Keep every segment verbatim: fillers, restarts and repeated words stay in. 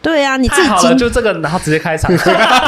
对啊，你自己太好了，就这个，然后直接开场。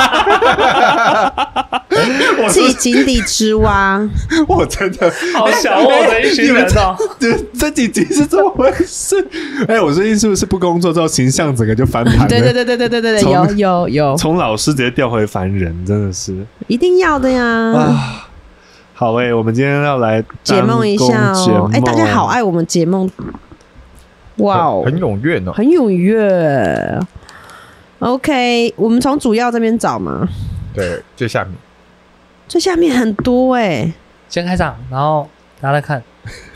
自己井底之蛙， 我真的好小我的一群人哦。 这这几集是怎么回事？哎、欸，我最近是不是不工作之后形象整个就翻盘了？ 对对对对对对对对，有有有， 从老师直接调回凡人，真的是一定要的呀。 啊，好哎、欸，我们今天要来解梦一下哦。哎、欸，大家好爱我们解梦，哇哦， 很踊跃哦， 很踊跃。OK， 我们从主要这边找嘛。 对，最下面， 最下面很多哎、欸。 先开场，然后大家来看。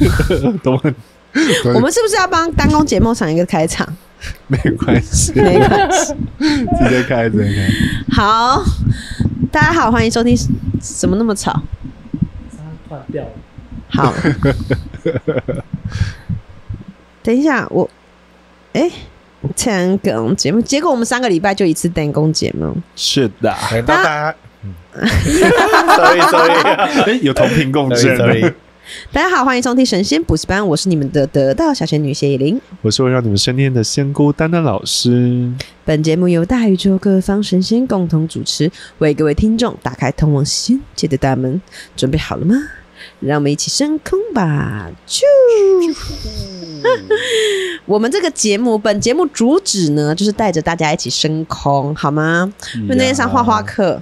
我们是不是要帮单工解梦场一个开场？ 没关系， 没关系， 直接开，直接开。 好，大家好，欢迎收听。怎么那么吵？ 突然掉了。 好，等一下，我，哎、欸。单工节目，结果我们三个礼拜就一次单工节目。 是的， 难道大家？sorry sorry， 哎，有同频共振。 大家好，欢迎收听神仙补习班，我是你们的得道小仙女谢依霖， 我是会让你们升天的仙姑丹丹老师。 本节目由大宇宙各方神仙共同主持，为各位听众打开通往仙界的大门。准备好了吗？让我们一起升空吧！啾！我们这个节目，本节目主旨呢，就是带着大家一起升空，好吗？因为那天上画画课，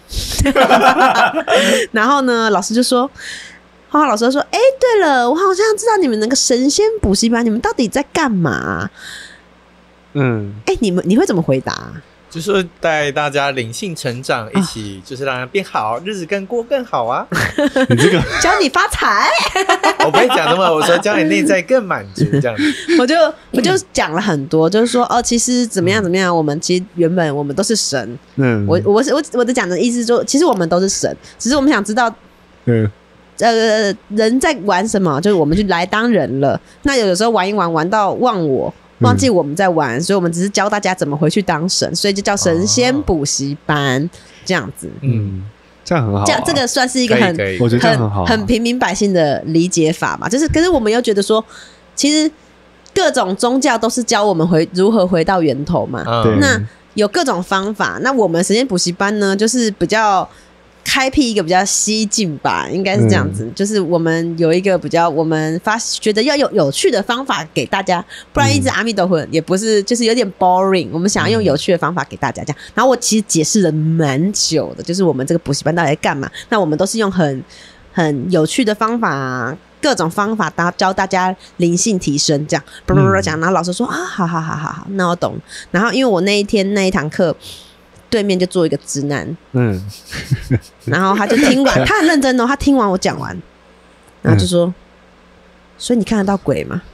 然后呢，老师就说，画画老师就说：“哎、欸，对了，我好像知道你们那个神仙补习班，你们到底在干嘛？”嗯，哎、欸，你们你会怎么回答？ 就是带大家灵性成长，一起就是让人变好，日子更过更好啊！ 你这个教你发财， 我不会讲那么，我说教你内在更满足这样子。 我就我就讲了很多，就是说哦，其实怎么样怎么样，我们其实原本我们都是神。嗯，我我我我的讲的意思说，其实我们都是神，只是我们想知道，嗯，呃，人在玩什么，就是我们就来当人了。那有的时候玩一玩，玩到忘我。忘记我们在玩、嗯，所以我们只是教大家怎么回去当神，所以就叫神仙补习班、哦、这样子。 嗯，这样很好、啊。 这样这个算是一个很， 我觉得这样很好、啊， 很平民百姓的理解法吧。就是，可是我们又觉得说，其实各种宗教都是教我们回如何回到源头嘛。嗯、那有各种方法，那我们神仙补习班呢，就是比较。开辟一个比较西进吧，应该是这样子、嗯，就是我们有一个比较，我们发觉得要有有趣的方法给大家，不然一直阿弥陀佛也不是，就是有点 boring。我们想要用有趣的方法给大家这样。然后我其实解释了蛮久的，就是我们这个补习班到底在干嘛？那我们都是用很很有趣的方法，各种方法教大家灵性提升，这样啵啵啵讲。然后老师说啊，好好好好好，那我懂。然后因为我那一天那一堂课。对面就坐一个直男，嗯，然后他就听完，他很认真哦，他听完我讲完，然后就说：“嗯、所以你看得到鬼吗？”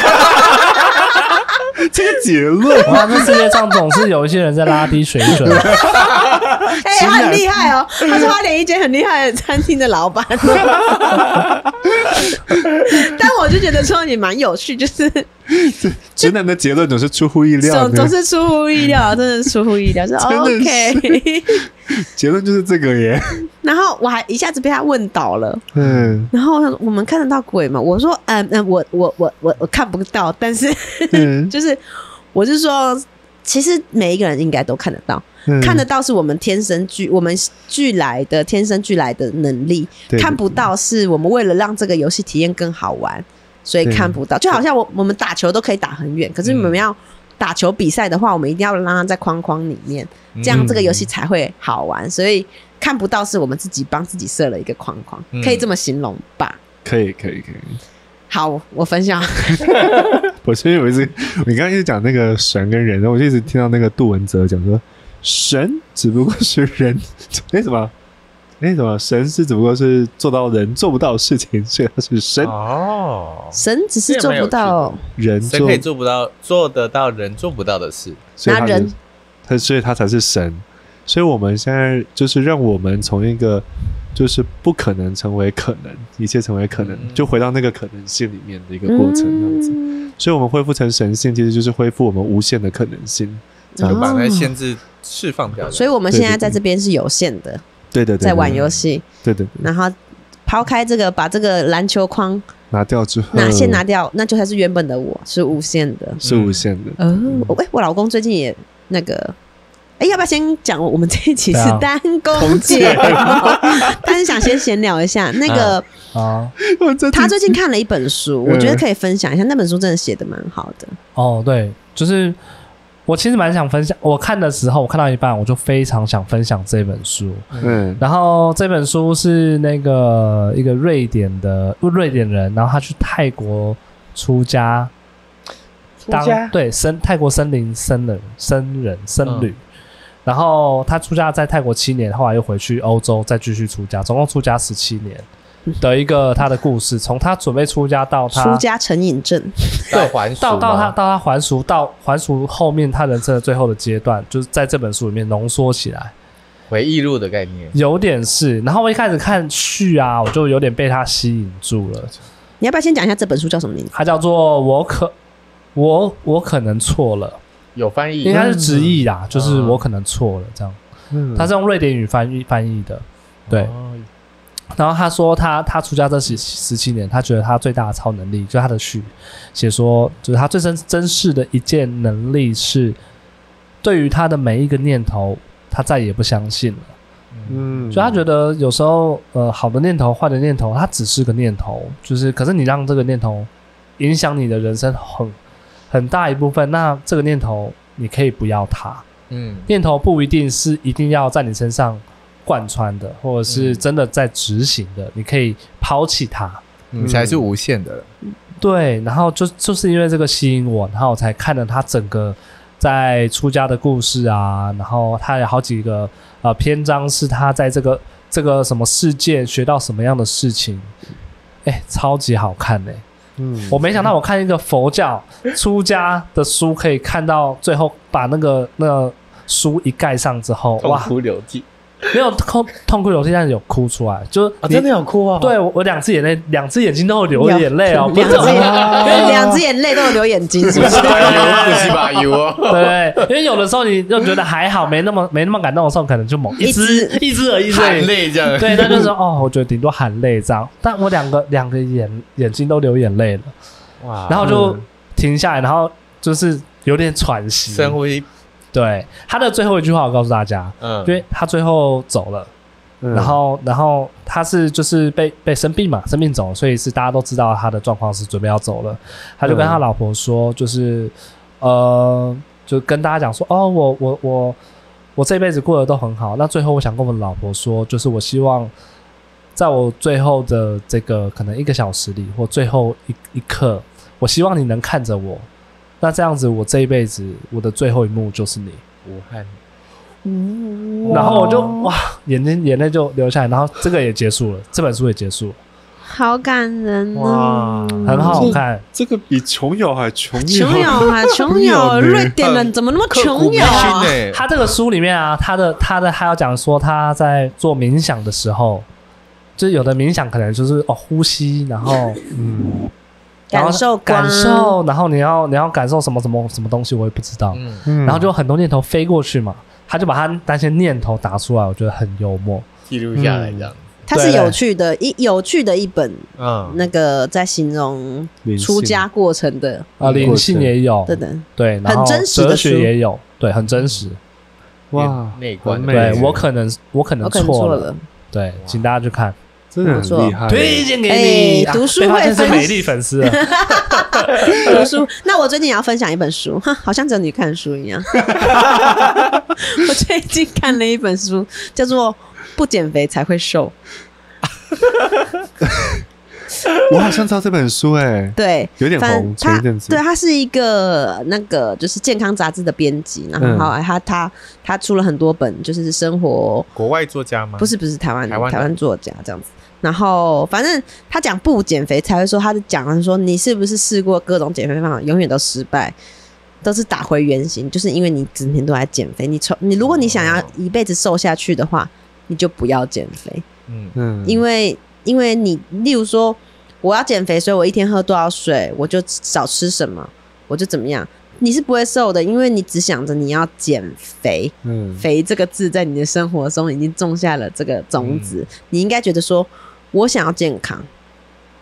这个结论， 哇，这世界上总是有一些人在拉低水准。 哎、欸，他很厉害哦，他是花莲一间很厉害的餐厅的老板。但我就觉得说你蛮有趣，就是直男的结论总是出乎意料， 总是出乎意料，真的是出乎意料，是 OK。 结论就是这个耶。 然后我还一下子被他问倒了，嗯。然后我们看得到鬼吗？我说，嗯嗯，我我我我我看不到，但是、嗯、就是我是说，其实每一个人应该都看得到。嗯、看得到是我们天生具我们具来的天生具来的能力，对对对，看不到是我们为了让这个游戏体验更好玩，所以看不到。就好像我我们打球都可以打很远，可是我们要打球比赛的话，我们一定要让它在框框里面，这样这个游戏才会好玩。所以看不到是我们自己帮自己设了一个框框，嗯、可以这么形容吧？ 可以可以可以。 好，我分享。 我其实有一次，你刚刚一直讲那个神跟人，然后我就一直听到那个杜文泽讲说。神只不过是人，哎什么？哎什么？神是只不过是做到人做不到的事情，所以他是神。 哦， 神只是做不到人做， 神可以做不到做得到人做不到的事， 所以他人他所以他才是神。所以我们现在就是让我们从一个就是不可能成为可能，一切成为可能，嗯、就回到那个可能性里面的一个过程，这样子。嗯、所以我们恢复成神性，其实就是恢复我们无限的可能性。 就把那限制释放掉、哦， 所以我们现在在这边是有限的， 对对对， 在玩游戏， 对对对， 然后抛开这个，把这个篮球框拿掉之后， 拿先拿掉，那就才是原本的我，是无限的， 是无限的。 嗯，哎、呃，我老公最近也那个。哎，要不要先讲？我们这一期是单攻节目，但是想先闲聊一下那个啊。他最近看了一本书，我觉得可以分享一下。那本书真的写的蛮好的。 哦，对，就是我其实蛮想分享。我看的时候，我看到一半，我就非常想分享这本书。嗯，然后这本书是那个一个瑞典的瑞典人，然后他去泰国出家， 出家对森泰国森林僧人僧人僧侣。嗯，然后他出家在泰国七年，后来又回去欧洲再继续出家，总共出家十七年的一个他的故事，从他准备出家到他出家成瘾症， 对，还俗到到他到他还俗，到还俗后面他人生的最后的阶段，就是在这本书里面浓缩起来， 回忆录的概念， 有点是。然后我一开始看序啊，我就有点被他吸引住了。 你要不要先讲一下这本书叫什么名字？ 它叫做我可我我可能错了。 有翻译， 应该是直译啦，嗯，就是我可能错了这样。嗯，他是用瑞典语翻译翻译的，对。哦，然后他说他他出家这十十七年，他觉得他最大的超能力，就是他的序写说，就是他最珍珍视的一件能力是，对于他的每一个念头，他再也不相信了。嗯，所以他觉得有时候呃好的念头、坏的念头，它只是个念头，就是可是你让这个念头影响你的人生很。很大一部分，那这个念头你可以不要它。嗯，念头不一定是一定要在你身上贯穿的，或者是真的在执行的，嗯，你可以抛弃它， 你才是无限的。 嗯，对，然后就就是因为这个吸引我，然后我才看了他整个在出家的故事啊，然后他有好几个呃篇章是他在这个这个什么世界学到什么样的事情，哎，超级好看哎，欸。嗯，我没想到我看一个佛教出家的书，可以看到最后把那个那个书一盖上之后， 痛哭流涕， 没有痛痛哭流涕，但是有哭出来，就、 啊、真的有哭哦。 对，我我两只眼泪，两只眼睛都有流眼泪哦， 两只眼，两只眼泪都有流眼睛，是不是？ 有是吧？有哦。 对，因为有的时候你就觉得还好，没那么没那么感动的时候，可能就猛一只一只而已， 含泪这样。 对，那就是哦，我觉得顶多含泪这样，但我两个两个眼眼睛都流眼泪了，哇！然后就停下来，然后就是有点喘息， 深呼吸。 对，他的最后一句话我告诉大家，嗯，因为他最后走了。嗯、然后，然后他是就是被被生病嘛，生病走了，所以是大家都知道他的状况是准备要走了。他就跟他老婆说，就是呃，就跟大家讲说，哦，我我我我这辈子过得都很好。那最后我想跟我的老婆说，就是我希望在我最后的这个可能一个小时里，或最后一一刻，我希望你能看着我。那这样子，我这一辈子我的最后一幕就是你， 武汉。 嗯，然后我就哇，眼睛眼泪就流下来，然后这个也结束了，这本书也结束了， 好感人哦， 很好看。 这个比琼瑶还琼瑶， 琼瑶还琼瑶，瑞典人怎么那么琼瑶啊？ 他这个书里面啊，他的他的还要讲说他在做冥想的时候，就是有的冥想可能就是哦呼吸，然后嗯。 感受感受，然后你要你要感受什么什么什么东西，我也不知道。嗯，然后就很多念头飞过去嘛，他就把他那些念头打出来，我觉得很幽默， 记录下来这样。 它是有趣的，一有趣的一本，嗯，那个在形容出家过程的啊，灵性也有， 对的， 对， 很真实的哲学也有，对，很真实。 哇，内观， 对我可能我可能错了，对，请大家去看。 真的很厉害， 推荐给你。 欸、读书会分是美丽粉丝读书，那我最近也要分享一本书，好像只有你看书一样。我最近看了一本书，叫做《不减肥才会瘦》。 我好像知道这本书哎、欸， 对， 有点红，前一阵子。 对，他是一个那个就是健康杂志的编辑，然后后来他他他出了很多本，就是生活。 国外作家吗？ 不是不是台湾台湾台湾作家这样子。然后反正他讲不减肥才会瘦，他是讲说你是不是试过各种减肥方法，永远都失败，都是打回原形，就是因为你整天都在减肥。你从你如果你想要一辈子瘦下去的话，你就不要减肥。嗯嗯，因为因为你例如说我要减肥，所以我一天喝多少水，我就少吃什么，我就怎么样。你是不会瘦的，因为你只想着你要减肥。嗯，肥这个字在你的生活中已经种下了这个种子。嗯、你应该觉得说，我想要健康，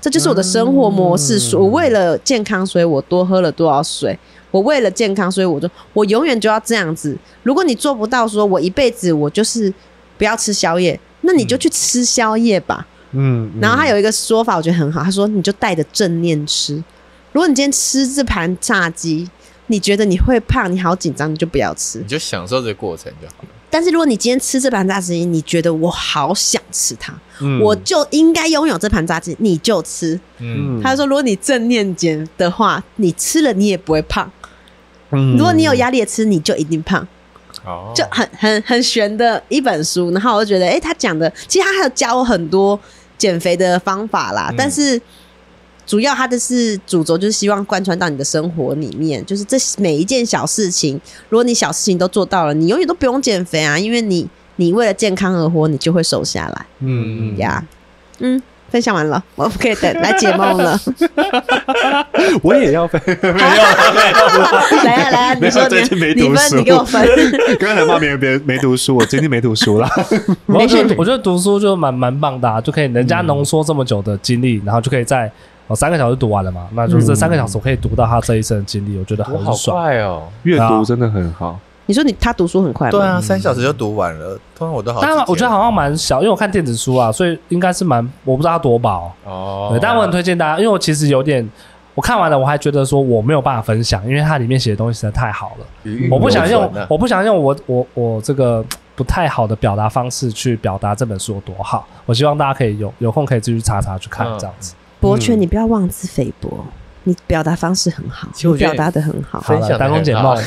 这就是我的生活模式。嗯、我为了健康，所以我多喝了多少水。我为了健康，所以我就我永远就要这样子。如果你做不到，说我一辈子我就是不要吃宵夜，那你就去吃宵夜吧。嗯。然后他有一个说法，我觉得很好，他说你就带着正念吃。如果你今天吃这盘炸鸡，你觉得你会胖，你好紧张，你就不要吃， 你就享受这个过程就好了。 但是如果你今天吃这盘炸鸡，你觉得我好想吃它，嗯、我就应该拥有这盘炸鸡，你就吃。嗯，他说，如果你正念减的话，你吃了你也不会胖。嗯，如果你有压力的吃，你就一定胖。哦，就很很很玄的一本书。然后我就觉得，哎、欸，他讲的，其实他还有教我很多减肥的方法啦，嗯、但是。主要它的是主轴，就是希望贯穿到你的生活里面，就是这每一件小事情，如果你小事情都做到了，你永远都不用减肥啊，因为你你为了健康而活，你就会瘦下来。嗯呀，嗯，分享完了，我们可以等来解梦了。 我也要分，没有， 来啊来啊，你说你你分，你给我分。 刚才骂别人别人没读书，我今天没读书啦。 我觉得我觉得读书就蛮蛮棒的、啊，就可以人家浓缩这么久的经历，然后就可以在。哦，三个小时读完了嘛？那就是这三个小时我可以读到他这一生的经历，我觉得很爽。 好快哦， 阅读真的很好。 你说你他读书很快吗？ 对啊，三小时就读完了。通常我都好。 当然，我觉得好像蛮小，因为我看电子书啊，所以应该是蛮，我不知道它多薄哦。对，但我很推荐大家，因为我其实有点，我看完了，我还觉得说我没有办法分享，因为它里面写的东西实在太好了。嗯、我不想用，我不想用我我我这个不太好的表达方式去表达这本书有多好。我希望大家可以有有空可以自己去查查去看这样子。嗯博权，你不要妄自菲薄，你表达方式很好，你表达的很好。 好了，打工解梦，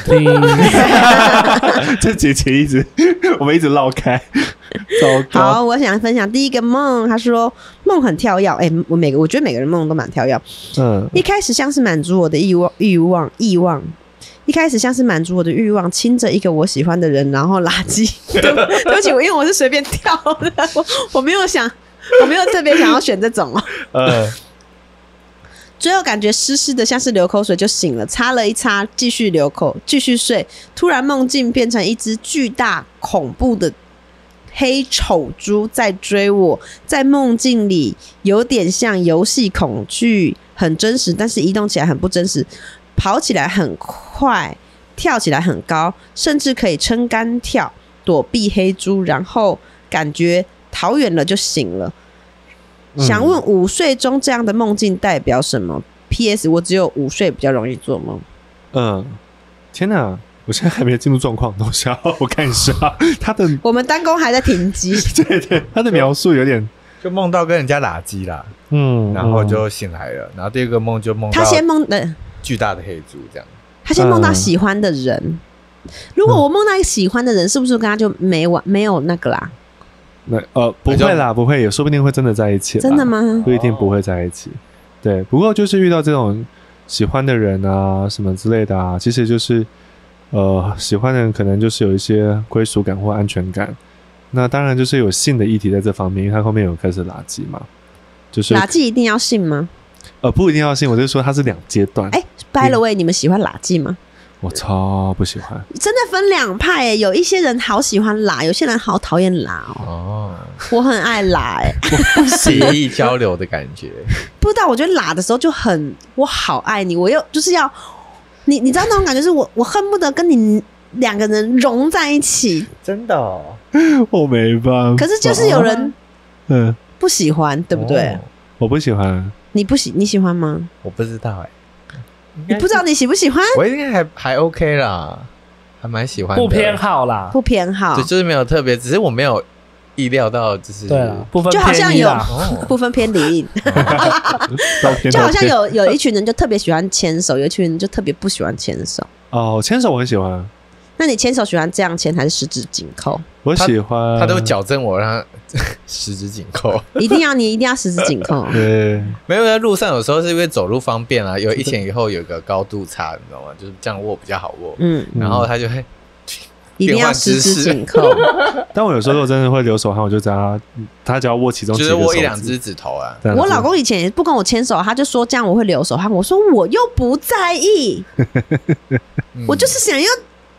这节节一直我们一直绕开。 好，我想分享第一个梦，他说梦很跳跃，哎、欸，我每个我觉得每个人梦都蛮跳跃。嗯，一开始像是满足我的欲望，欲望，欲望。一开始像是满足我的欲望，亲着一个我喜欢的人，然后垃圾。对, 对不起，我因为我是随便跳的，我我没有想。我没有特别想要选这种哦。呃，最后感觉湿湿的，像是流口水，就醒了，擦了一擦，继续流口，继续睡。突然梦境变成一只巨大恐怖的黑丑猪在追我，在梦境里有点像游戏恐惧，很真实，但是移动起来很不真实，跑起来很快，跳起来很高，甚至可以撑杆跳，躲避黑猪，然后感觉逃远了就醒了。想问午睡中这样的梦境代表什么 ？P S 我只有午睡比较容易做梦。 嗯，天哪！我现在还没有进入状况，等一下我看一下他的。 我们单工还在停机。 对对，他的描述有点就梦到跟人家拉鸡啦，嗯，然后就醒来了，然后第二个梦就梦到他先梦的巨大的黑猪这样。 他先梦到喜欢的人，嗯、如果我梦到一个喜欢的人，是不是跟他就没完没有那个啦？ 那呃不会啦，不会，也说不定会真的在一起啦。 真的吗？ 不一定不会在一起。对，不过就是遇到这种喜欢的人啊，什么之类的啊，其实就是呃喜欢的人可能就是有一些归属感或安全感。那当然就是有性的议题在这方面，因为他后面有开始拉鸡嘛，就是拉鸡一定要性吗？ 呃，不一定要性，我就说它是两阶段。 哎、欸、，by the way， 你们喜欢拉鸡吗？ 我超不喜欢， 真的分两派耶，有一些人好喜欢拉，有些人好讨厌拉哦。哦，我很爱拉哎， 协议交流的感觉。 不知道，我觉得拉的时候就很，我好爱你，我又就是要你，你知道那种感觉是我，我恨不得跟你两个人融在一起。 真的、哦， 我没办法。 可是就是有人嗯不喜欢，对不对？哦、 我不喜欢， 你不喜你喜欢吗？ 我不知道哎。 你不知道你喜不喜欢？ 我应该还还 OK 啦，还蛮喜欢的。 不偏好啦， 不偏好， 就就是没有特别，只是我没有意料到，就是对啊，不分就好像有、 哦、 不分偏离，就好像有有一群人就特别喜欢牵手，有一群人就特别不喜欢牵手。 哦，牵手我很喜欢。 那你牵手喜欢这样牵还是十指紧扣？ 我喜欢， 他, 他都矫正我，让他十指紧扣。 一定要你一定要十指紧扣。 对， 没有在路上有时候是因为走路方便啊，有以前以后有个高度差，你知道吗？就是这样握比较好握。嗯，然后他就会一定要十指紧扣。 但我有时候真的会流手汗，我就知道他他只要握其中几个手指， 就是握一两只指头啊。 我老公以前也不跟我牵手，他就说这样我会流手汗，我说我又不在意，嗯、我就是想要。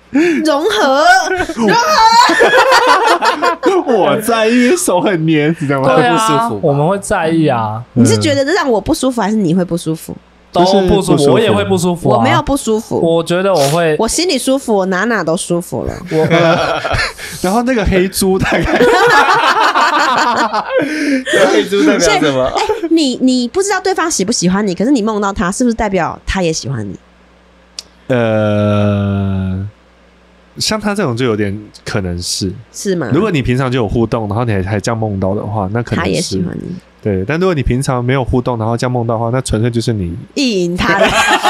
融合，融合。 我在意，手很黏，你知道吗？ 对啊， 不舒服， 我们会在意啊。 你是觉得让我不舒服，还是你会不舒服？ 都不舒服，我也会不舒服、啊。 我没有不舒服， 我觉得我会， 我心里舒服，我哪哪都舒服了。 我然后那个黑猪大概， 黑猪代表什么？ 哎、欸，你你不知道对方喜不喜欢你，可是你梦到他，是不是代表他也喜欢你？ 呃，像他这种就有点可能是是吗？ 如果你平常就有互动，然后你还还这样梦到的话，那可能是他也喜欢你。 对，但如果你平常没有互动，然后这样梦到的话，那纯粹就是你意淫他的。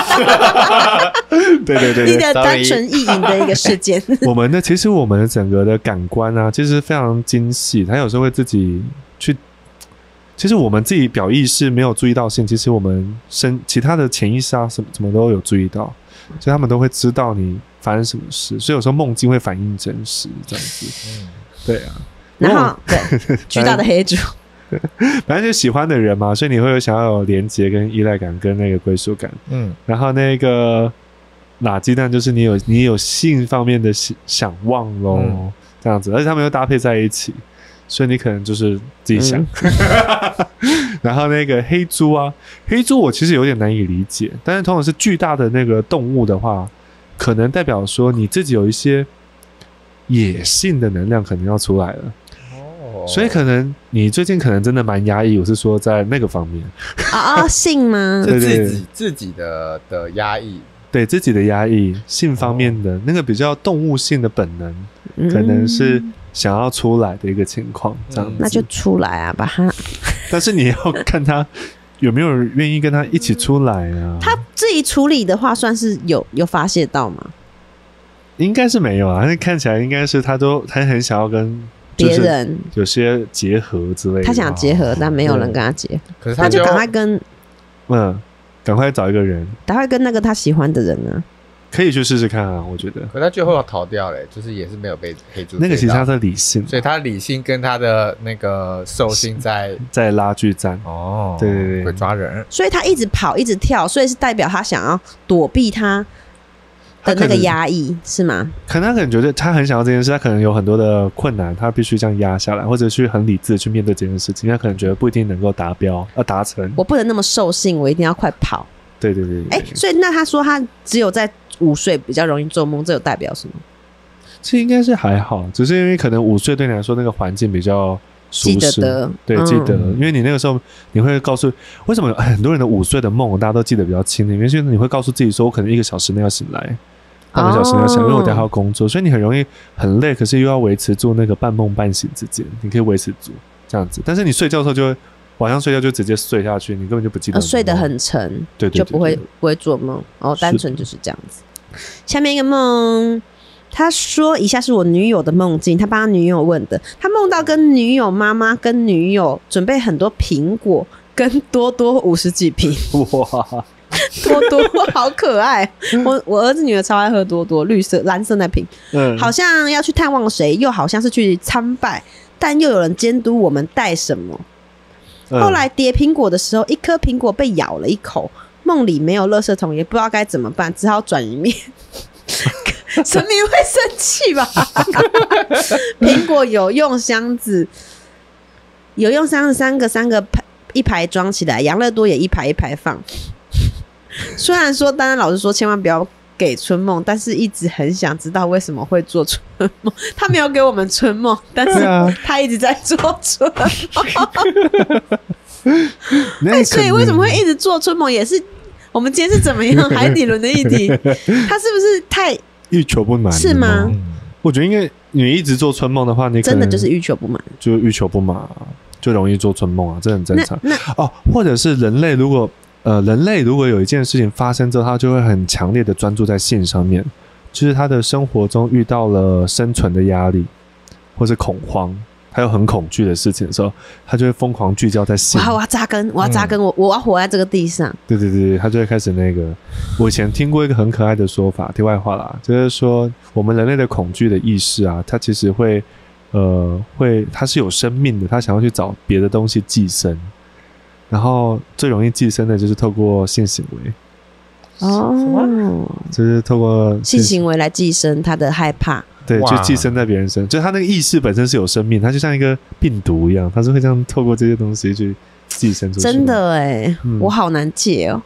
对对对对， 你的单纯意淫的一个事件。 我们的其实我们整个的感官啊，其实非常精细，他有时候会自己去。其实我们自己表意识没有注意到性，其实我们身其他的潜意识啊，什么什么都有注意到，所以他们都会知道你发生什么事，所以有时候梦境会反映真实这样子。嗯，对啊。 然后对巨大的黑猪。 反正就喜欢的人嘛，所以你会有想要有连结跟依赖感跟那个归属感。嗯，然后那个垃鸡蛋就是你有你有性方面的想望咯、嗯、这样子，而且他们又搭配在一起，所以你可能就是自己想。嗯、然后那个黑猪啊，黑猪我其实有点难以理解，但是通常是巨大的那个动物的话，可能代表说你自己有一些野性的能量可能要出来了。所以可能你最近可能真的蛮压抑，我是说在那个方面啊、哦、性吗？ 是自己自己的的压抑， 对自己的压抑，性方面的、哦、那个比较动物性的本能，嗯、可能是想要出来的一个情况，这样子、 嗯、那就出来啊，把它。 但是你要看他有没有人愿意跟他一起出来啊？ 他自己处理的话，算是有有发泄到吗？ 应该是没有啊，但是看起来应该是他都他很想要跟。 别人有些结合之类的， 他想结合，但没有人跟他结合， 可是他那就赶快跟， 嗯，赶快找一个人， 赶快跟那个他喜欢的人啊， 可以去试试看啊，我觉得。 可是他最后要逃掉嘞，就是也是没有被黑猪。 那个其实他的理性， 所以他理性跟他的那个兽性在在拉锯战哦， 对对对， 会抓人， 所以他一直跑一直跳，所以是代表他想要躲避他的那个压抑是吗？ 可能他可能觉得他很想要这件事，他可能有很多的困难，他必须这样压下来，或者去很理智的去面对这件事情。他可能觉得不一定能够达标，要达成。 我不能那么兽性，我一定要快跑。 对对对。 哎、欸，所以那他说他只有在午睡比较容易做梦，这有代表什么？ 这应该是还好，只是因为可能午睡对你来说那个环境比较舒适， 记得的， 对，记得、嗯，因为你那个时候你会告诉为什么很多人的午睡的梦大家都记得比较清的，因为你会告诉自己说，我可能一个小时内要醒来。半个小时要想，因为我等下要工作，所以你很容易很累，可是又要维持住那个半梦半醒之间，你可以维持住这样子。但是你睡觉的时候就会晚上睡觉就直接睡下去，你根本就不记得、呃。睡得很沉， 对 对, 对, 对， 就不会不会做梦。哦，单纯就是这样子。下面一个梦，他说以下是我女友的梦境，他帮他女友问的。他梦到跟女友妈妈跟女友准备很多苹果，跟多多五十几瓶。 哇！ 多多好可爱，我我儿子女儿超爱喝多多，绿色蓝色那瓶、嗯，好像要去探望谁，又好像是去参拜，但又有人监督我们带什么、嗯、后来叠苹果的时候，一颗苹果被咬了一口，梦里没有垃圾桶，也不知道该怎么办，只好转移面神明会生气吧苹果有用箱子有用箱子三个三个一排装起来，养乐多也一排一排放。虽然说丹丹老师说千万不要给春梦，但是一直很想知道为什么会做春梦。他没有给我们春梦，但是他一直在做春梦、欸、所以为什么会一直做春梦，也是我们今天是怎么样海底轮的议题他是不是太欲求不满是吗？ 我觉得因为你一直做春梦的话，你可能真的就是欲求不满， 就欲求不满、啊、就容易做春梦啊，这很正常。哦，或者是人类如果呃，人类如果有一件事情发生之后，他就会很强烈的专注在性上面，就是他的生活中遇到了生存的压力或是恐慌，他有很恐惧的事情的时候，他就会疯狂聚焦在性。 我要扎根，我要扎根、嗯、我我要活在这个地上。对对对，他就会开始那个。我以前听过一个很可爱的说法，题外话啦，就是说我们人类的恐惧的意识啊，它其实会呃会它是有生命的，它想要去找别的东西寄生。然后最容易寄生的就是透过性行为， 哦， 就是透过性行为来寄生他的害怕。 对，就寄生在别人身上，就他那个意识本身是有生命，他就像一个病毒一样，他是会这样透过这些东西去寄生出去。 真的哎、欸嗯，我好难戒哦。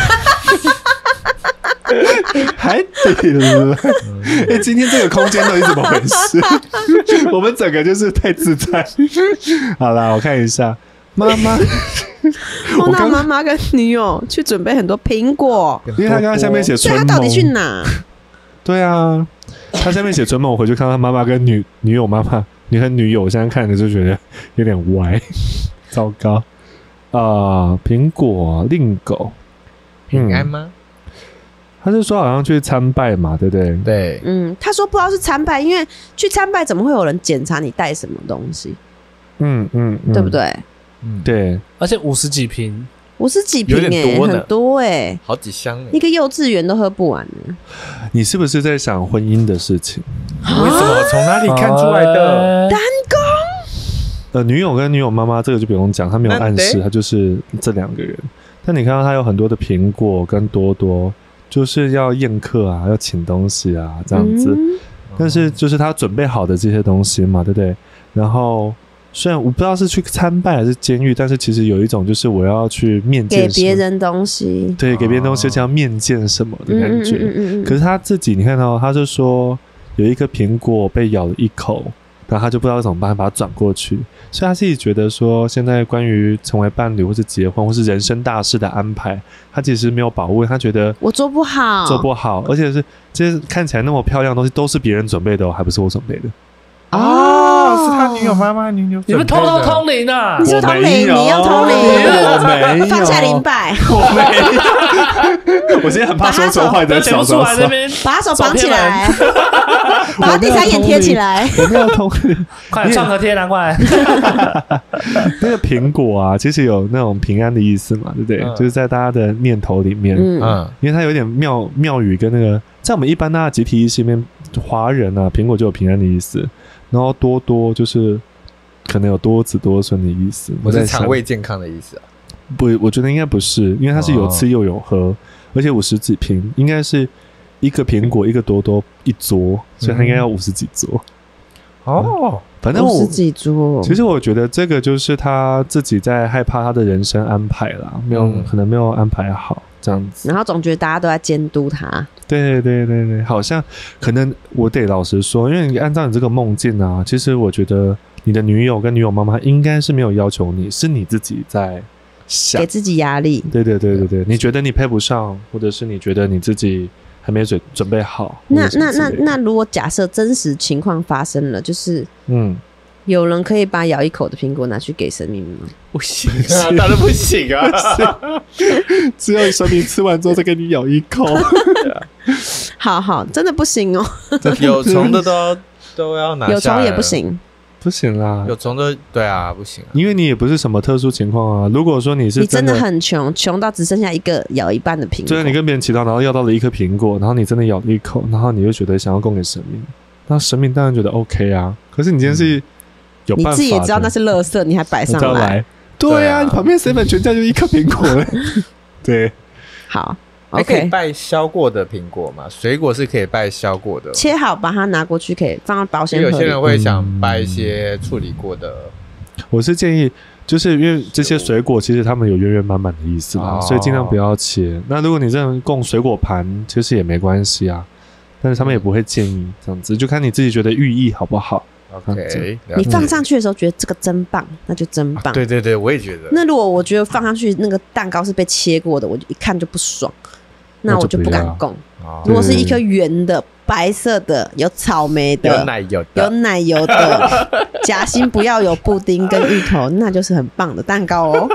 还得了，哎、欸，今天这个空间到底怎么回事？我们整个就是太自在。好啦，我看一下，妈妈， 我那妈妈跟女友去准备很多苹果， 因为他刚刚下面写春梦， 他到底去哪？ 对啊，他下面写春梦，我回去看到他妈妈跟女女友妈妈，你和女友，我现在看着就觉得有点歪，糟糕啊！苹、呃、果令狗平安吗？嗯他是说好像去参拜嘛，对不对？ 对， 嗯，他说不知道是参拜，因为去参拜怎么会有人检查你带什么东西？ 嗯嗯，嗯对不对？ 嗯，对。 而且五十几瓶， 五十几瓶哎、欸，很多哎、欸， 好几箱、欸， 一个幼稚园都喝不完呢。 你是不是在想婚姻的事情？ 为什么？从哪里看出来的？ 单工。 呃，女友跟女友妈妈这个就不用讲，他没有暗示，他就是这两个人。但你看到他有很多的苹果跟多多。就是要宴客啊，要请东西啊，这样子。嗯、但是就是他准备好的这些东西嘛，对不对？然后虽然我不知道是去参拜还是监狱，但是其实有一种就是我要去面见给别人东西， 对，给别人东西叫面见什么的感觉。嗯嗯嗯嗯、可是他自己，你看到、哦、他就说有一个苹果被咬了一口，然后他就不知道怎么办，把它转过去。所以他自己觉得说，现在关于成为伴侣或是结婚或是人生大事的安排，他其实没有把握。他觉得我做不好， 做不好，而且是这些看起来那么漂亮的东西都是别人准备的哦，还不是我准备的。 哦，是他女友妈妈、女友， 你们偷偷通灵啊！ 你是不是通灵？你要通灵？ 我没有， 放下灵摆。 我没有，我现在很怕说错话，在小手那边把他手绑起来，把他第三眼贴起来。 我没有通灵， 快创可贴，难怪。 那个苹果啊，其实有那种平安的意思嘛，对不对？嗯、就是在大家的念头里面，嗯，因为它有点庙庙宇跟那个，在我们一般大家集体意识里面，华人啊，苹果就有平安的意思。然后多多就是可能有多子多孙的意思， 我是肠胃健康的意思啊？ 不，我觉得应该不是，因为它是有吃又有喝，哦、而且五十几瓶，应该是一个苹果一个多多一桌，所以它应该要五十几桌。嗯、哦，反正五十几桌。 其实我觉得这个就是他自己在害怕他的人生安排啦，没有、嗯、可能没有安排好。这样子， 然后总觉得大家都在监督他。 对对对对，好像可能我得老实说，因为你按照你这个梦境啊，其实我觉得你的女友跟女友妈妈应该是没有要求你，是你自己在想给自己压力。 对对对对对，你觉得你配不上，或者是你觉得你自己还没准准备好。 那那那那，如果假设真实情况发生了，就是嗯。有人可以把咬一口的苹果拿去给神明吗？ 不行啊，当然不行啊！ 只有神明吃完之后再给你咬一口。 好好，真的不行哦。 有虫的都要都要拿下来， 有虫也不行， 不行啦。 有虫的对啊，不行、啊， 因为你也不是什么特殊情况啊。如果说你是你真的很穷，穷到只剩下一个咬一半的苹果， 就是你跟别人乞讨，然后要到了一颗苹果，然后你真的咬了一口，然后你就觉得想要供给神明，那神明当然觉得 OK 啊。可是你今天是、嗯。有你自己也知道那是垃圾，你还摆上来？ 来对啊，你旁边 seven 全家就一颗苹果了。对， 好， 还可以拜削过的苹果嘛？水果是可以拜削过的， 切好把它拿过去，可以放到保鲜盒里。 有些人会想拜一些处理过的。 嗯、我是建议，就是因为这些水果其实他们有圆圆满满的意思啦，哦、所以尽量不要切。那如果你这样供水果盘，其实也没关系啊，但是他们也不会建议这样子，就看你自己觉得寓意好不好。 OK， 你放上去的时候觉得这个真棒，那就真棒。啊、 对对对，我也觉得。 那如果我觉得放上去那个蛋糕是被切过的，我就一看就不爽，那我就不敢供。如果是一颗圆的、白色的、有草莓的、 有奶油的、 有奶油的，夹心不要有布丁跟芋头，那就是很棒的蛋糕哦。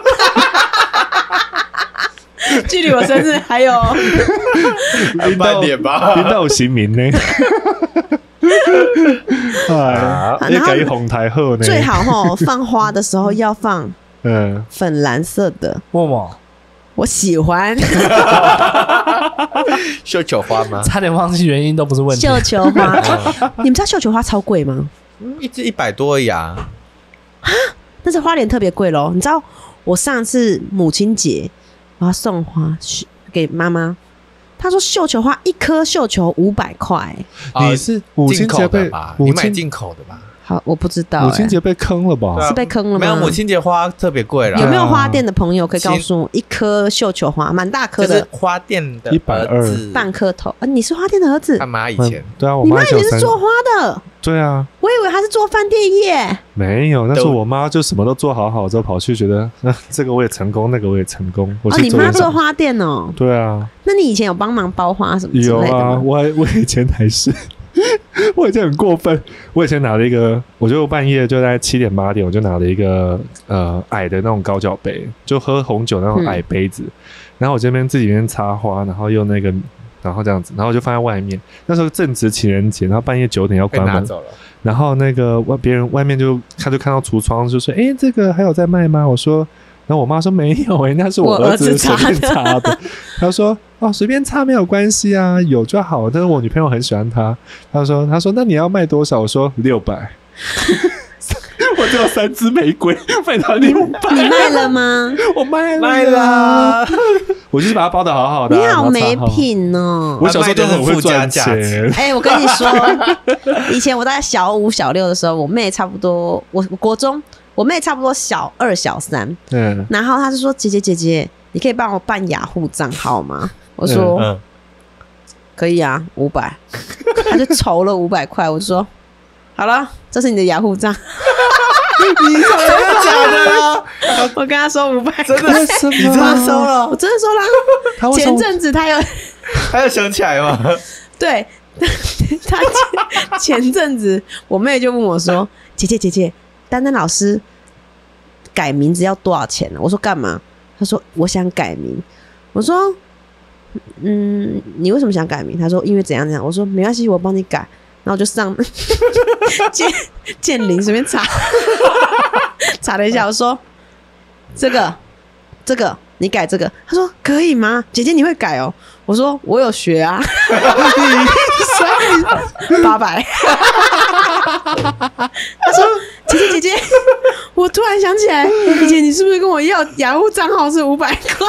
距离我生日还有半年吧， 领导行名呢。哎，要改红台后呢？ 最好吼放花的时候要放嗯粉蓝色的。 为什么？ 我喜欢绣球花吗？ 差点忘记原因都不是问题。 绣球花，你们知道绣球花超贵吗？ 嗯、一支一百多而已啊！ 啊，那是花莲特别贵咯。你知道我上次母亲节我要送花给妈妈， 他说绣球花一颗绣球五百块， 你是母亲节被你买进口的吧？ 好，我不知道、欸。 母亲节被坑了吧？ 是被坑了吗？ 没有，母亲节花特别贵了。 有没有花店的朋友可以告诉我，一颗绣球花蛮大颗的， 就是花店的一百二半颗头。啊，你是花店的儿子？ 他妈以前、 嗯、对啊，我妈以前是做花的。 对啊， 我以为他是做饭店业。 没有，那时候我妈就什么都做好好之后，跑去觉得、啊、这个我也成功，那个我也成功。我哦，你妈做花店哦？ 对啊。 那你以前有帮忙包花什么之类的吗？ 有啊，我我以前还是。我以前很过分，我以前拿了一个，我就半夜就在七点八点，我就拿了一个呃矮的那种高脚杯，就喝红酒那种矮杯子，嗯、然后我这边自己边插花，然后用那个，然后这样子，然后我就放在外面。那时候正值情人节，然后半夜九点要关门，然后那个外别人外面就他就看到橱窗就说：“哎、欸，这个还有在卖吗？”我说。然后我妈说没有哎、欸，那是我儿子随便插的。他说哦，随便插没有关系啊，有就好。但是我女朋友很喜欢它。他说他说那你要卖多少？我说六百。我只有三支玫瑰，卖到六百。 你卖了吗？ 我卖了， 卖了。 我就是把它包得好好的、啊。 你好没品哦！ 我小时候就很会赚钱。 哎、欸，我跟你说，以前我大概小五、小六的时候，我妹差不多，我国中。我妹差不多小二、小三，嗯，然后她就说：“姐姐，姐姐，你可以帮我办雅虎账号吗？”我说：“嗯、可以啊，五百。”她就筹了五百块，我就说：“好了，这是你的雅虎账。” 你真的假的？ 我跟她说五百， 真的，你真的收了？ 我真的收了。前阵子她有， 她有想起来吗？ 对，她前阵子我妹就问我说：“姐姐，姐姐。”丹丹老师改名字要多少钱呢？我说干嘛？他说我想改名。我说嗯，你为什么想改名？他说因为怎样怎样。我说没关系，我帮你改。然后我就上建建林随便查查了一下，我说这个这个你改这个。他说可以吗？姐姐你会改哦。我说我有学啊。八百。他说姐姐姐姐，我突然想起来，以前你是不是跟我要雅虎账号是五百块？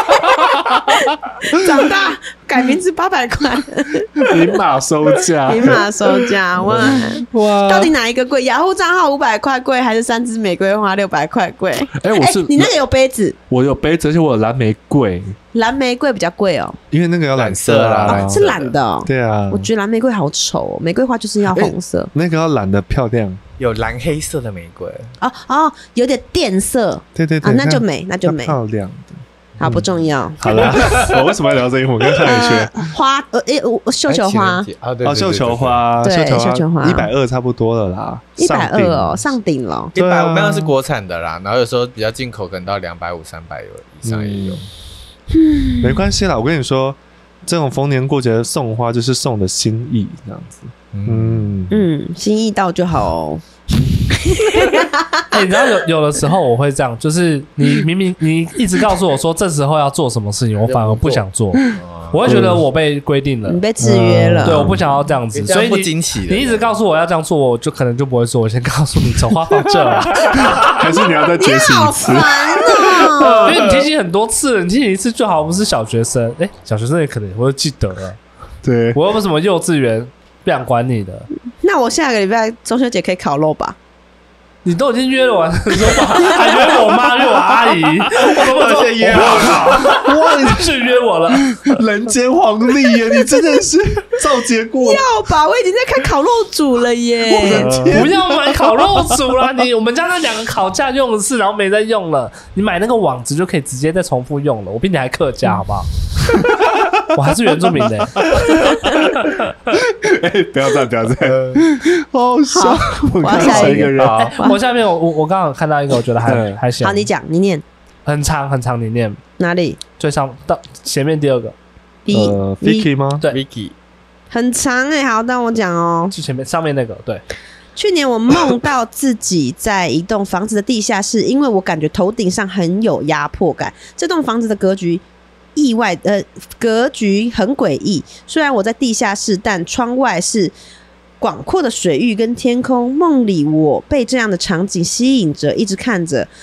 长大改名字八百块， 明码收价， 明码收价，哇哇！到底哪一个贵？雅虎账号五百块贵，还是三支玫瑰花六百块贵？ 哎、欸，我是、欸、 你那个有杯子， 我有杯子，而且我有蓝玫瑰。 蓝玫瑰比较贵哦， 因为那个要染色啦， 啊、是蓝的、哦。 对啊， 我觉得蓝玫瑰好丑、哦，玫瑰花就是要红色。欸、 那个要染的漂亮， 有蓝黑色的玫瑰。 哦哦，有点靛色。 对对对， 啊，那就美，那就美， 漂亮的。 好，不重要。 好了，我为什么要聊这个？我跟上一圈花，呃，诶，我绣球花哦，绣球花， 对，绣球花一百二差不多了啦， 一百二哦，上顶了。 一百，我们那是国产的啦，然后有时候比较进口，可能到两百五、三百以上也有。 嗯，没关系啦，我跟你说，这种逢年过节送花就是送的心意，这样子。嗯嗯，心意到就好哦。 欸、你知道有有的时候我会这样，就是你明明你一直告诉我说这时候要做什么事情，我反而不想做，我会觉得我被规定了， 你被制约了， 对，我不想要这样子，所以不惊奇你一直告诉我要这样做，我就可能就不会做。我先告诉你，丑话放这了， 还是你要再觉醒一次？ 你好烦哦！ 因为你提醒很多次了，你提醒一次就好，不是小学生。哎、欸，小学生也可能我就记得了， 对， 我又不是什么幼稚园，不想管你的。 那我下个礼拜中秋节可以烤肉吧？ 你都已经约了完，你说还约我妈，约我阿姨，我都不先约我，哇，你去约我了， 人间皇帝耶！你真的是造结过要吧？我已经在看烤肉组了耶！ 不要买烤肉组了，你我们家那两个烤架用的是，然后没在用了，你买那个网子就可以直接再重复用了。我比你还客家，好不好？我还是原住民的、欸。 哎、欸，不要这样，不要这样，好好笑！ 我要下一个人。 欸、我下面我我我刚刚看到一个，我觉得还还行。 好，你讲，你念。 很长很长，你念哪里？ 最上到前面第二个。 呃 ，Vicky 吗？ 对 ，Vicky。 很长哎、欸，好，但我讲哦。 是前面上面那个，对。 去年我梦到自己在一栋房子的地下室，因为我感觉头顶上很有压迫感。这栋房子的格局意外，呃，格局很诡异。虽然我在地下室，但窗外是广阔的水域跟天空。梦里我被这样的场景吸引着，一直看着。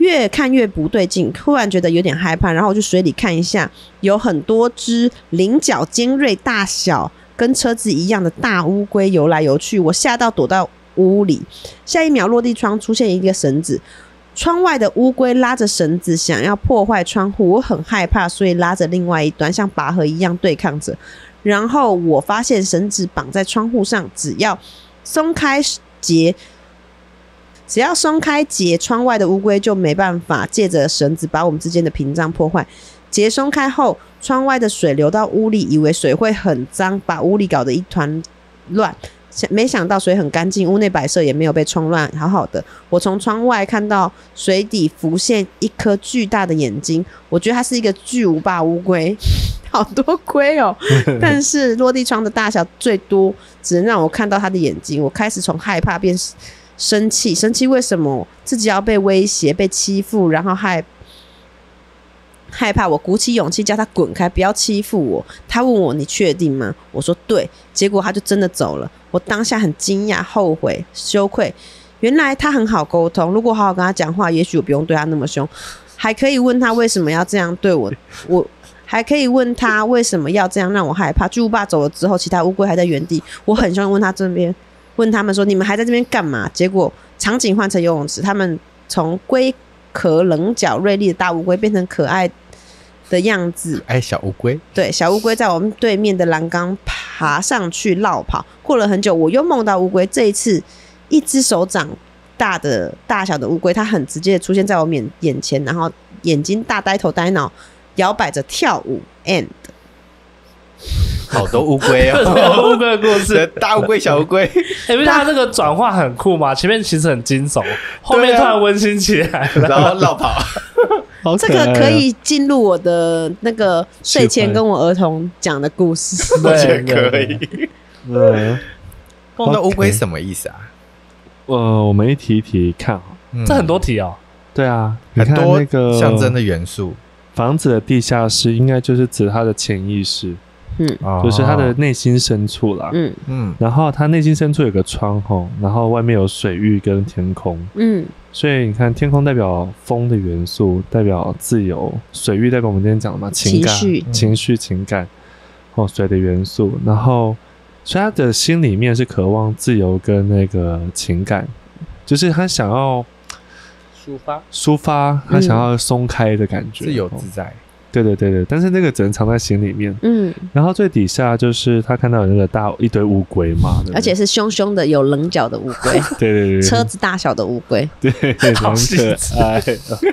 越看越不对劲，突然觉得有点害怕，然后我去水里看一下，有很多只鳞角尖锐、大小跟车子一样的大乌龟游来游去，我吓到躲到屋里。下一秒落地窗出现一个绳子，窗外的乌龟拉着绳子想要破坏窗户，我很害怕，所以拉着另外一端像拔河一样对抗着。然后我发现绳子绑在窗户上，只要松开结只要松开结，窗外的乌龟就没办法借着绳子把我们之间的屏障破坏。结松开后，窗外的水流到屋里，以为水会很脏，把屋里搞得一团乱。没想到水很干净，屋内摆设也没有被冲乱，好好的。我从窗外看到水底浮现一颗巨大的眼睛，我觉得它是一个巨无霸乌龟，好多龟哦。但是落地窗的大小最多只能让我看到它的眼睛，我开始从害怕变生气，生气为什么自己要被威胁、被欺负，然后害害怕。我鼓起勇气叫他滚开，不要欺负我。他问我你确定吗？我说对，结果他就真的走了。我当下很惊讶、后悔、羞愧。原来他很好沟通，如果好好跟他讲话，也许我不用对他那么凶，还可以问他为什么要这样对我，我还可以问他为什么要这样让我害怕。巨无霸走了之后，其他乌龟还在原地，我很凶问他这边。问他们说你们还在这边干嘛？结果场景换成游泳池，他们从龟壳棱角锐利的大乌龟变成可爱的样子。 哎，小乌龟， 对，小乌龟在我们对面的栏杆爬上去绕跑。过了很久，我又梦到乌龟，这一次一只手掌大的大小的乌龟，它很直接的出现在我面眼前，然后眼睛大呆头呆脑，摇摆着跳舞。And 好多乌龟哦， 乌龟的故事， 大乌龟、小乌龟。 因为它这个转化很酷嘛，前面其实很惊悚，后面突然温馨起来了， 然后绕跑。 这个可以进入我的那个睡前跟我儿童讲的故事， 我觉得可以。 嗯， 梦到乌龟什么意思啊？ 呃，我们一题一题看哈、 嗯，这很多题哦。 对啊，你看很多那个象征的元素。 房子的地下室应该就是指他的潜意识， 嗯， 就是他的内心深处啦， 嗯嗯，然后他内心深处有个窗吼，然后外面有水域跟天空， 嗯， 所以你看天空代表风的元素，代表自由，水域代表我们今天讲的嘛情感、 情绪、 情绪、情感，哦，水的元素，然后所以他的心里面是渴望自由跟那个情感，就是他想要抒发抒发，他想要松开的感觉， 自由自在。 对对对对，但是那个只能藏在心里面。 嗯，然后最底下就是他看到有那个大一堆乌龟嘛， 而且是凶凶的有棱角的乌龟， 对对对， 车子大小的乌龟， 对，很可爱。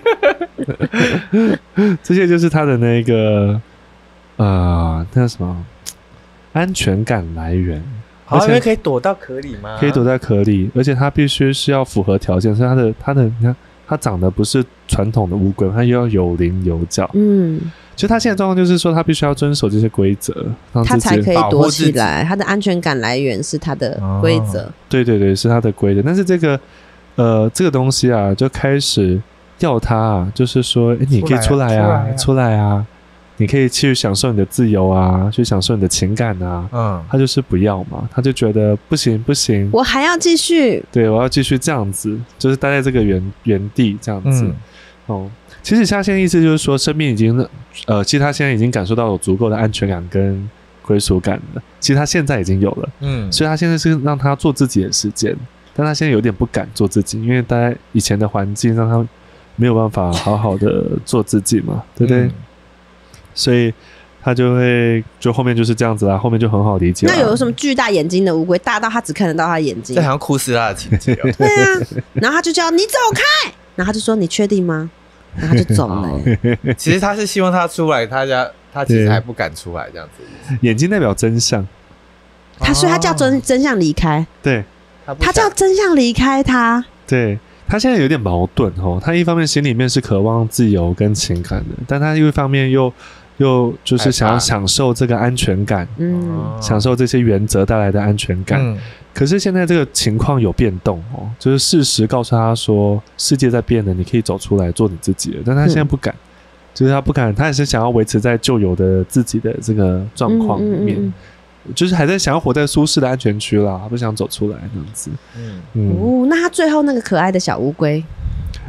这些就是他的那个呃，那什么安全感来源。 好，因为可以躲到壳里吗？ 可以躲在壳里，而且它必须是要符合条件，所以它的它的你看。它长得不是传统的乌龟，它又要有棱有角。嗯，就它现在状况就是说，它必须要遵守这些规则， 它才可以躲起来。它的安全感来源是它的规则、哦。 对对对，是它的规则。但是这个呃这个东西啊，就开始要它啊，就是说，哎，你可以出来啊，出来啊，你可以去享受你的自由啊，去享受你的情感啊。嗯，他就是不要嘛，他就觉得不行不行， 我还要继续。 对，我要继续这样子，就是待在这个原原地这样子。嗯、哦，其实他现在意思就是说，生命已经呃，其实他现在已经感受到有足够的安全感跟归属感了。其实他现在已经有了，嗯，所以他现在是让他做自己的时间，但他现在有点不敢做自己，因为待在以前的环境让他没有办法好好的做自己嘛，对不对？嗯，所以他就会就后面就是这样子啦，后面就很好理解啦。 那有什么巨大眼睛的乌龟，大到他只看得到他的眼睛， 这好像库斯拉的情节哦。 对啊，然后他就叫你走开，然后他就说你确定吗？然后他就走了。 其实他是希望他出来，他家他其实还不敢出来这样子。 眼睛代表真相， 他所以他叫真真相离开。 对， 他叫真相离开他。 对。他现在有点矛盾哦，他一方面心里面是渴望自由跟情感的，但他一方面又又就是想要享受这个安全感，嗯，享受这些原则带来的安全感。嗯，可是现在这个情况有变动哦，就是事实告诉他说世界在变了，你可以走出来做你自己了，但他现在不敢，嗯，就是他不敢，他也是想要维持在旧有的自己的这个状况里面。嗯嗯嗯，就是还在想要活在舒适的安全区啦，他不想走出来那样子。嗯嗯， 哦，那他最后那个可爱的小乌龟，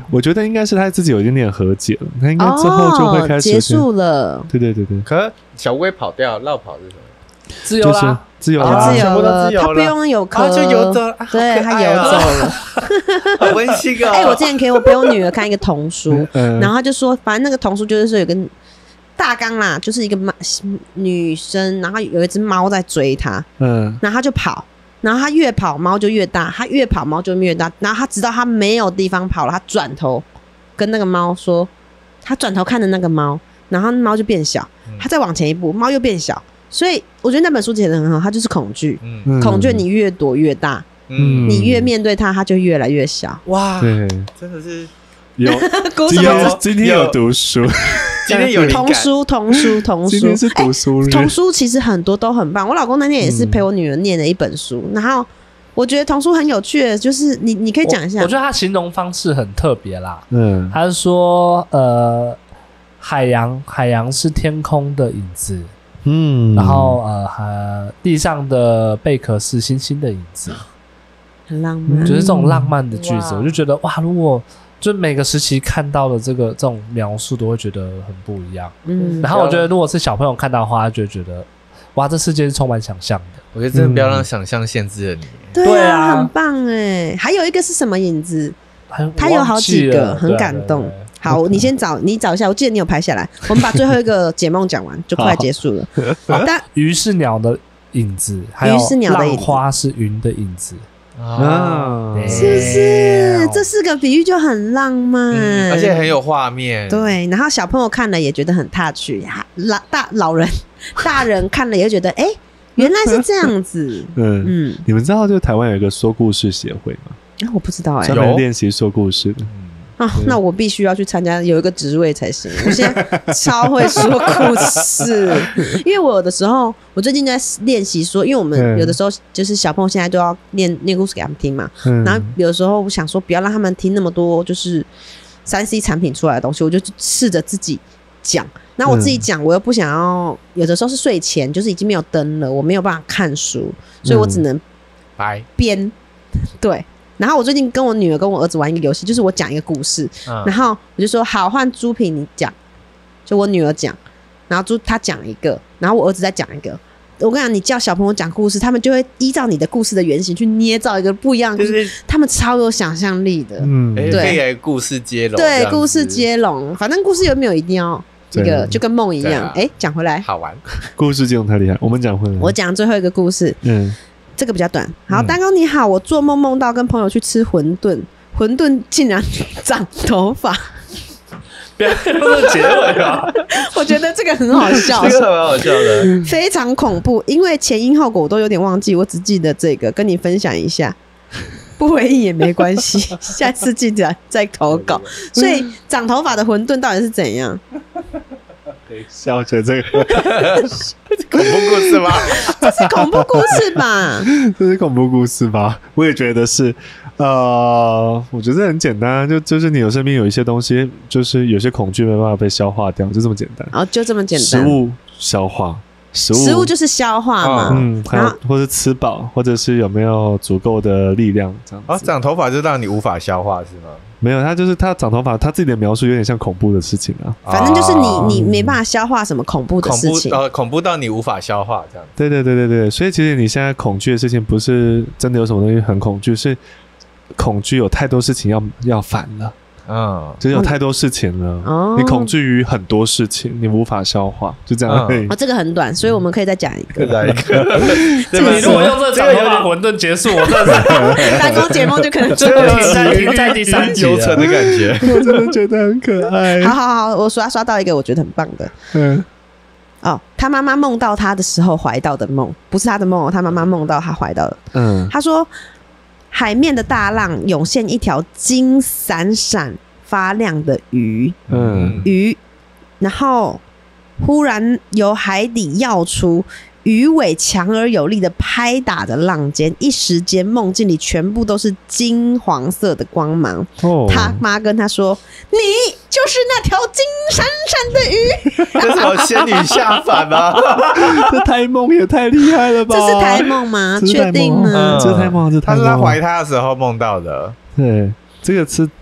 我觉得应该是他自己有一点点和解了，他应该之后就会开始、 哦、结束了。 对对对对。 可是小乌龟跑掉，绕跑是什么？ 自由啦，就是、 自由啦， 啊、全部都自由了， 他不用有壳， 啊、就游走了， 对、啊、他游走了， 好温馨啊！ 哎、欸，我之前给我陪我女儿看一个童书，嗯、然后他就说，反正那个童书就是说有个大纲啦，就是一个猫女生，然后有一只猫在追她，嗯，然后他就跑。然后他越跑猫就越大，他越跑猫就越大，然后他直到他没有地方跑了，他转头跟那个猫说，他转头看着那个猫，然后猫就变小，他再往前一步，猫又变小。所以我觉得那本书写得很好，它就是恐惧，嗯、恐惧你越躲越大，嗯、你越面对它，它就越来越小。 哇， 对， 真的是有今天今天有读书。 今天有童书，童书，童书。 今天是读书日、 欸。童书其实很多都很棒。我老公那天也是陪我女儿念了一本书，嗯、然后我觉得童书很有趣的，就是你你可以讲一下。 我, 我觉得他形容方式很特别啦。嗯，他是说呃，海洋海洋是天空的影子，嗯，然后呃地上的贝壳是星星的影子， 很浪漫。 就是这种浪漫的句子，我就觉得哇，如果。就每个时期看到的这个这种描述都会觉得很不一样，嗯，然后我觉得如果是小朋友看到的话，就会觉得哇，这世界是充满想象的。 我觉得真的不要让想象限制了你。 嗯、对啊，很棒哎！还有一个是什么影子？它有好几个，很感动。对对对好，你先找，你找一下，我记得你有拍下来。我们把最后一个解梦讲完，就快结束了。 但鱼是鸟的影子，还有浪花是云的影子。 啊，是不是？这四个比喻就很浪漫，嗯、 而且很有画面。 对，然后小朋友看了也觉得很 touch， 老大老人大人看了也会觉得，哎、欸，原来是这样子。嗯嗯，你们知道就台湾有一个说故事协会吗？ 啊、我不知道哎、欸， 专门练习说故事的。 啊，那我必须要去参加，有一个职位才行。我现在超会说故事，因为我有的时候，我最近在练习说，因为我们有的时候就是小朋友现在都要念念故事给他们听嘛，嗯、然后有的时候我想说，不要让他们听那么多就是三 C 产品出来的东西，我就试着自己讲。那我自己讲，我又不想要，有的时候是睡前，就是已经没有灯了，我没有办法看书，所以我只能编，对。然后我最近跟我女儿跟我儿子玩一个游戏，就是我讲一个故事，嗯、然后我就说好，换朱平你讲，就我女儿讲，然后朱她讲一个，然后我儿子再讲一个。我跟你讲，你叫小朋友讲故事，他们就会依照你的故事的原型去捏造一个不一样的故事，就是、他们超有想象力的。 嗯，对，可以来故事接龙， 对，故事接龙，反正故事有没有一定要一个，就跟梦一样。哎、啊，讲回来， 好玩， 故事接龙太厉害。我们讲回来， 我讲最后一个故事，嗯。这个比较短。好，丹哥你好，我做梦梦到跟朋友去吃馄饨，馄饨竟然长头发。 不要用这结尾啊！ 我觉得这个很好笑， 这个蛮好笑的， 非常恐怖。因为前因后果我都有点忘记，我只记得这个，跟你分享一下。不回应也没关系，下次记得再投稿。所以长头发的馄饨到底是怎样？ 笑着这个恐怖故事吗？ 这是恐怖故事吧？ 这是恐怖故事吧？我也觉得是。呃，我觉得很简单，就就是你有生命有一些东西，就是有些恐惧没办法被消化掉，就这么简单。 哦，就这么简单。 食物消化，食物食物就是消化嘛。 嗯，还有或是吃饱，或者是有没有足够的力量这样子。 哦，长头发就让你无法消化是吗？ 没有，他就是他长头发，他自己的描述有点像恐怖的事情啊。 反正就是你你没办法消化什么恐怖的事情， 恐怖呃，恐怖到你无法消化这样。 对对对对对，所以其实你现在恐惧的事情，不是真的有什么东西很恐惧，是恐惧有太多事情要要烦了。嗯，就是有太多事情了，哦、你恐惧于很多事情，你无法消化，就这样而已。 哦，这个很短，所以我们可以再讲一个。 再讲一个， 这个如果用这个长头发馄饨结束，我真的是单工解梦就可能就停在停在第三集流程的感觉， 我真的觉得很可爱。 好好好，我刷刷到一个我觉得很棒的。嗯，哦，他妈妈梦到他的时候怀到的梦，不是他的梦，他妈妈梦到他怀到的。嗯，他说。海面的大浪涌现一条金闪闪发亮的鱼，嗯，鱼，然后忽然由海底跃出，鱼尾强而有力的拍打着浪尖，一时间梦境里全部都是金黄色的光芒。哦、他妈跟他说：“你就是那条金闪闪的鱼。” 这是我仙女下凡吗？ 这台梦也太厉害了吧！ 这是台梦吗？确定吗？ 这是台梦，这是台梦。 他是他怀他的时候梦到的。 对，这个是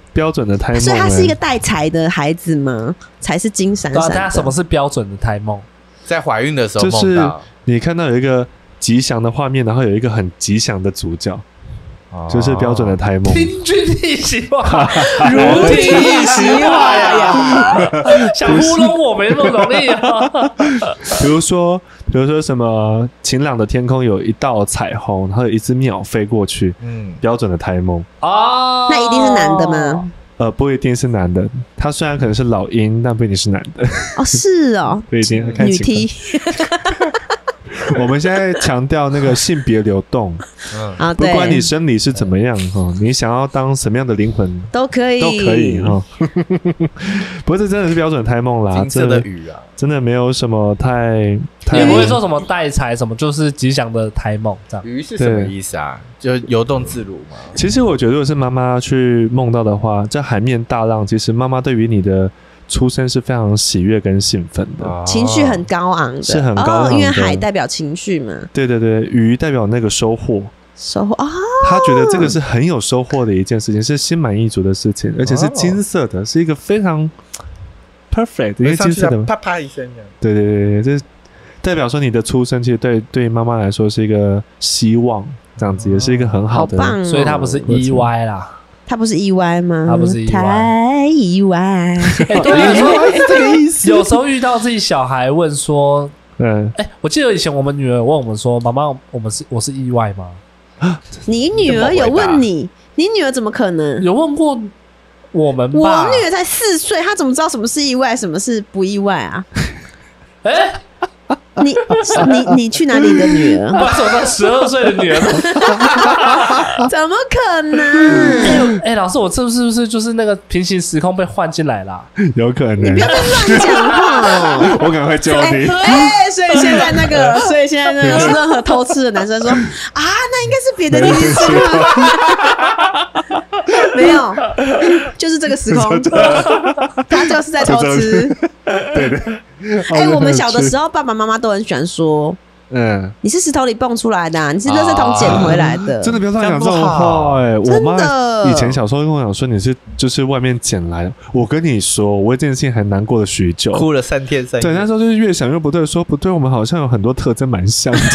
标准的胎梦， 所以他是一个带财的孩子吗？才是金闪闪的。 那什么是标准的胎梦？ 在怀孕的时候梦到， 就是你看到有一个吉祥的画面，然后有一个很吉祥的主角。就是标准的胎梦， 听君一席话， 如听一席话呀！ 想糊弄我没那么容易啊。 比如说，比如说什么晴朗的天空有一道彩虹，然后有一只鸟飞过去，嗯，标准的胎梦哦。 那一定是男的吗？ 呃，不一定是男的，他虽然可能是老鹰，但不一定是男的。 哦，是哦， 不一定女 T。 我们现在强调那个性别流动， 嗯， 不管你生理是怎么样哈，你想要当什么样的灵魂都可以， 都可以哈。不是，真的是标准胎梦啦， 金色的雨啊， 真的没有什么太太。 也不会说什么带财什么，就是吉祥的胎梦这样。 鱼是什么意思啊？就游动自如吗？ 其实我觉得，如果是妈妈去梦到的话，这海面大浪，其实妈妈对于你的出生是非常喜悦跟兴奋的，哦、 情绪很高昂的， 是很高昂的、 哦，因为海代表情绪嘛。 对对对，鱼代表那个收获， 收获啊、哦！ 他觉得这个是很有收获的一件事情，是心满意足的事情，而且是金色的，是一个非常 perfect 的一个金色的， 啪啪一声这样。 对对对对，这代表说你的出生其实对对妈妈来说是一个希望，这样子也是一个很好的， 好棒哦、 所以它不是意外啦。 他不是意外吗？ 他不是意外， 太意外。 欸、对啊，是这个意思。有时候遇到自己小孩问说，嗯，哎、欸，我记得以前我们女儿问我们说，妈妈，我们是我是意外吗？ 你女儿有问你？你女儿怎么可能有问过我们吧？ 我女儿才四岁，她怎么知道什么是意外，什么是不意外啊？ 哎、欸。 你你你去哪里的女儿？ 我走到十二岁的女儿， 怎么可能？ 哎、欸欸，老师，我这是不是就是那个平行时空被换进来啦？ 有可能。 你不要再乱讲话哦！ 我赶快救你！ 哎、欸，所以现在那个，所以现在那个任何偷吃的男生说啊，那应该是别的平行时空。没有，就是这个时空，他就是在偷吃。 对对。 哎、欸，我们小的时候，爸爸妈妈都很喜欢说，嗯，你是石头里蹦出来的、啊，你是垃圾桶捡回来的。 啊、真的不要这样讲这种话哎、欸！我妈以前小时候跟我讲说你是就是外面捡来的。我跟你说，我为这件事情还难过了许久， 哭了三天三夜。 对，那时候就是越想越不对，说不对，我们好像有很多特征蛮像的，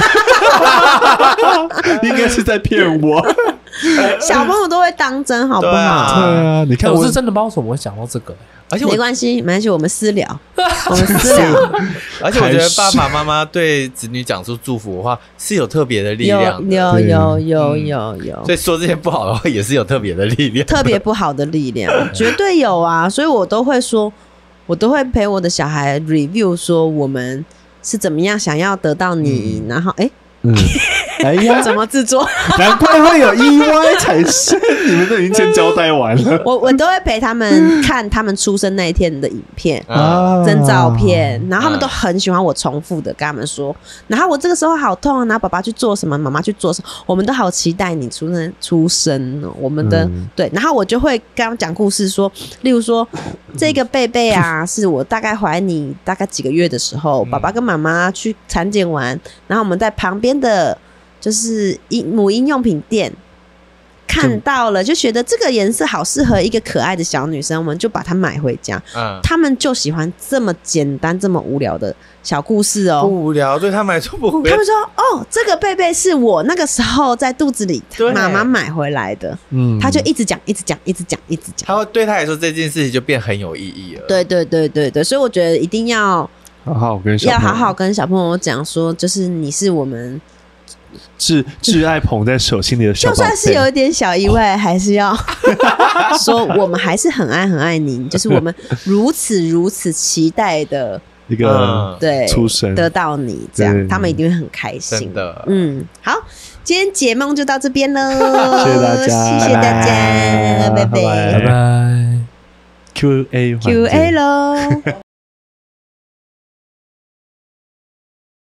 应该是在骗我。 小朋友都会当真，好不好？对啊, 对啊，你看我，我是真的不知道为什么会想到这个、欸。 而且没关系，没关系，我们私聊，我们私聊。 而且我觉得爸爸妈妈对子女讲出祝福的话是有特别的力量的， 有有有有有、嗯。 所以说这些不好的话也是有特别的力量， 特别不好的力量，绝对有啊！所以我都会说，我都会陪我的小孩 review 说我们是怎么样想要得到你，嗯、然后哎。嗯，哎呀，怎么制作？ 难怪会有意外才是，你们都已经先交代完了。 我我都会陪他们看他们出生那一天的影片、啊、真照片，然后他们都很喜欢我重复的跟他们说，然后我这个时候好痛啊，然后爸爸去做什么，妈妈去做什么，我们都好期待你出生出生哦。我们的、嗯、对，然后我就会跟他们讲故事说，例如说这个贝贝啊，是我大概怀你大概几个月的时候，爸爸跟妈妈去产检完，然后我们在旁边的就是母婴用品店看到了，就觉得这个颜色好适合一个可爱的小女生，我们就把它买回家。嗯，他们就喜欢这么简单、这么无聊的小故事哦。 不无聊，对他们来说不无聊。 他们说：“哦，这个贝贝是我那个时候在肚子里妈妈买回来的。”嗯，他就一直讲、一直讲、一直讲、一直讲。 他会对他来说这件事情就变很有意义了。 对对对对对，所以我觉得一定要。 好好跟小要好好跟小朋友讲说，就是你是我们挚挚爱捧在手心里的小宝贝， 就算是有一点小意外，还是要说我们还是很爱很爱你，就是我们如此如此期待的一个对出生得到你，这样他们一定会很开心。 真的， 嗯，好，今天解梦就到这边喽， 谢谢大家， 谢谢大家，拜拜， 拜拜 ，Q A Q A 喽。